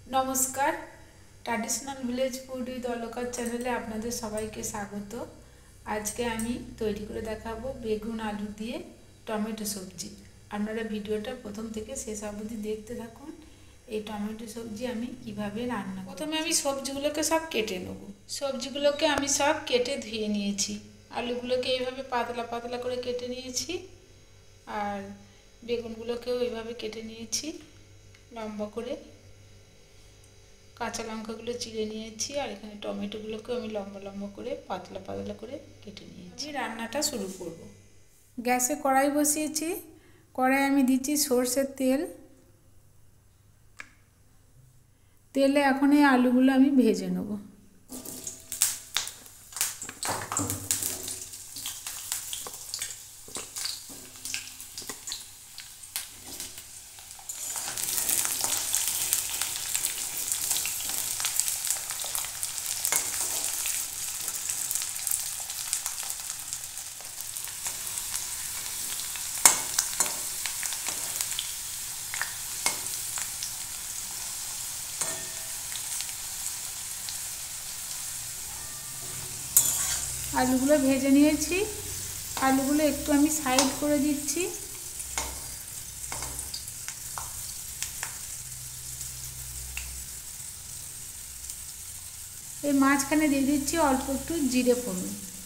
নমস্কার, traditional village food with Alka চ্যানেলে আপনাদের সবাইকে স্বাগত। আজকে আমি তৈরি করে দেখাবো বেগুন আলু দিয়ে টমেটো সবজি। আপনারা ভিডিওটা প্রথম থেকে শেষ অবধি দেখতে থাকুন। এই টমেটো সবজি আমি কিভাবে রান্না, প্রথমে আমি সবজিগুলোকে সব কেটে নেব। সবজিগুলোকে আমি সব কেটে ধুয়ে নিয়েছি। আলুগুলোকে এইভাবে পাতলা পাতলা করে কেটে নিয়েছি, আর বেগুনগুলোকেও এইভাবে কেটে নিয়েছি লম্বা করে। কাঁচা লঙ্কাগুলো চিড়ে নিয়েছি, আর এখানে টমেটোগুলোকেও আমি লম্বা লম্বা করে পাতলা পাতলা করে কেটে নিয়েছি। রান্নাটা শুরু করব। গ্যাসে কড়াই বসিয়েছি। কড়াই আমি দিচ্ছি সর্ষের তেল। তেলে এখন এই আলুগুলো আমি ভেজে নেব। আলুগুলো ভেজে নিয়েছি। আলুগুলো একটু আমি সাইড করে দিচ্ছি। এই মাঝখানে দিয়ে দিচ্ছি অল্প একটু জিরে ফোড়ন,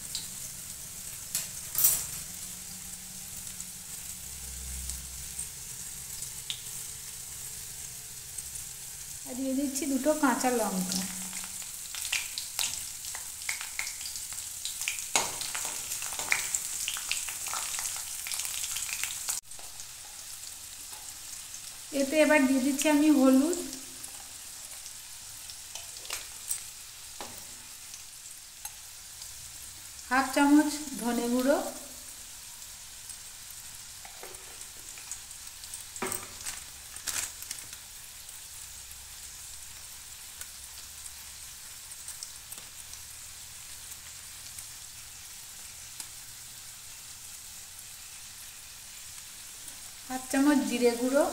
আর দিয়ে দিচ্ছি দুটো কাঁচা লঙ্কা। এতে এবার দিয়ে দিচ্ছি আমি হলুদ, হাফ চামচ ধনে গুঁড়ো, হাফ চামচ জিরে গুঁড়ো।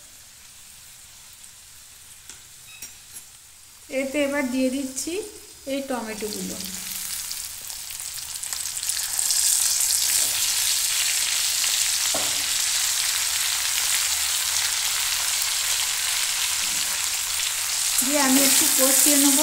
এতে এবার দিয়ে দিচ্ছি এই টমেটোগুলো। দিয়ে আমি একটু কষিয়ে নেব।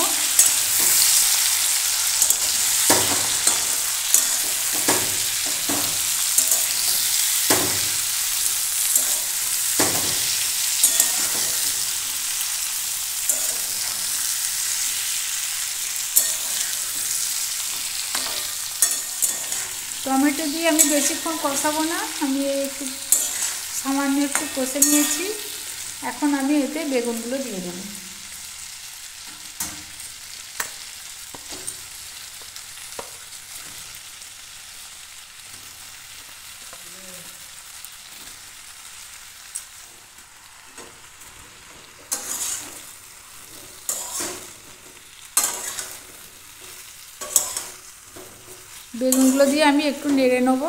টমেটো দিয়ে আমি বেশিক্ষণ কষাবো না, আমি একটু সামান্য একটু কষে নিয়েছি। এখন আমি এতে বেগুনগুলো দিয়ে দেবো। বেগুনগুলো দিয়ে আমি একটু নেড়ে নেব।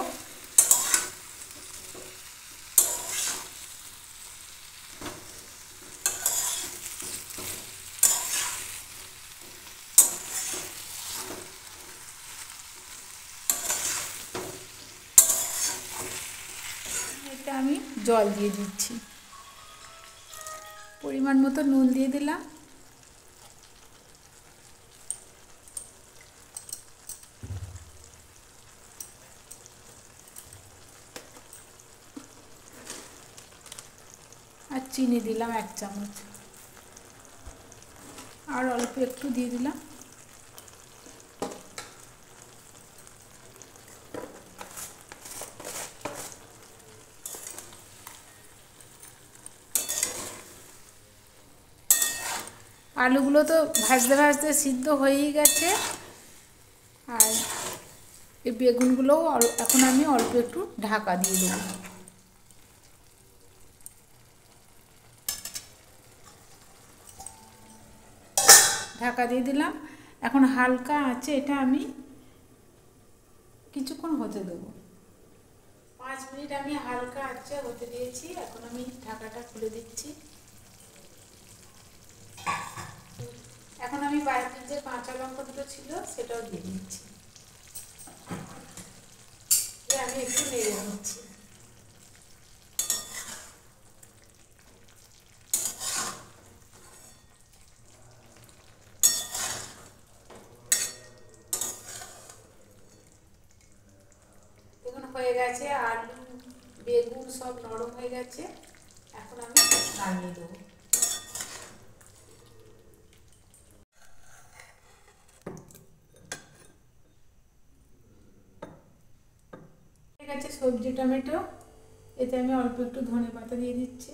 এটা আমি জল দিয়ে দিচ্ছি, পরিমাণ মতো নুন দিয়ে দিলাম। আর চিনি দিলাম 1 চামচ, আর অল্প একটু দিয়ে দিলাম। আলুগুলো তো ভাজতে ভাজতে সিদ্ধ হয়েই গেছে, আর এই বেগুনগুলোও এখন আমি অল্প একটু ঢাকা দিয়ে দেবো। ঢাকা দিয়ে দিলাম। এখন হালকা আছে, এটা আমি কিছুক্ষণ হতে দেবো। 5 মিনিট আমি হালকা আছে হতে দিয়েছি। এখন আমি ঢাকাটা খুলে দিচ্ছি। এখন আমি বাড়িতে যে কাঁচা লঙ্কা দুটো ছিল সেটাও দিয়ে দিচ্ছি, আমি একটু নেড়ে নিচ্ছি। দেখুন হয়ে গেছে, আলু বেগুন সব নরম হয়ে গেছে, এখন আমি নামিয়ে দেবো। হয়ে গেছে সবজি টমেটো, এতে আমি অল্প একটু ধনেপাতা দিয়ে দিচ্ছি।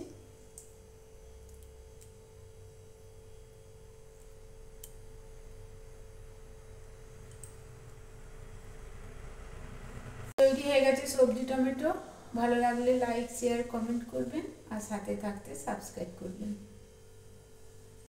তৈরি হয়ে গেছে সবজি টমেটো। ভালো লাগলে লাইক শেয়ার কমেন্ট করবেন আর সাথে থাকতে সাবস্ক্রাইব করবেন।